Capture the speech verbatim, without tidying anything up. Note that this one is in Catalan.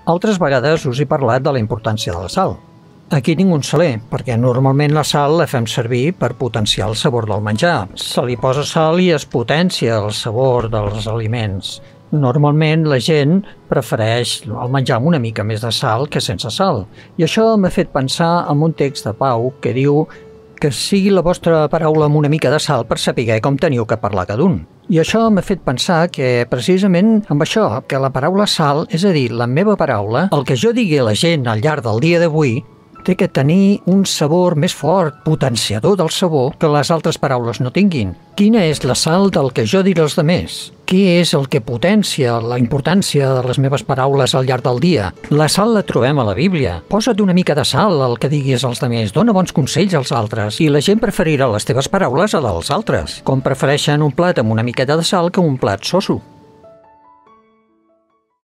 Altres vegades us he parlat de la importància de la sal. Aquí tinc un saler, perquè normalment la sal la fem servir per potenciar el sabor del menjar. Se li posa sal i es potencia el sabor dels aliments. Normalment la gent prefereix el menjar amb una mica més de sal que sense sal. I això m'ha fet pensar en un text de Pau que diu que sigui la vostra paraula amb una mica de sal per saber com teniu que parlar cada un. I això m'ha fet pensar que precisament amb això, que la paraula sal, és a dir, la meva paraula, el que jo digui a la gent al llarg del dia d'avui, té que tenir un sabor més fort, potenciador del sabor, que les altres paraules no tinguin. Quina és la sal del que jo diré als demés? Què és el que potencia la importància de les meves paraules al llarg del dia? La sal la trobem a la Bíblia. Posa't una mica de sal al que diguis als demés, dona bons consells als altres, i la gent preferirà les teves paraules a dels altres, com prefereixen un plat amb una miqueta de sal que un plat soso.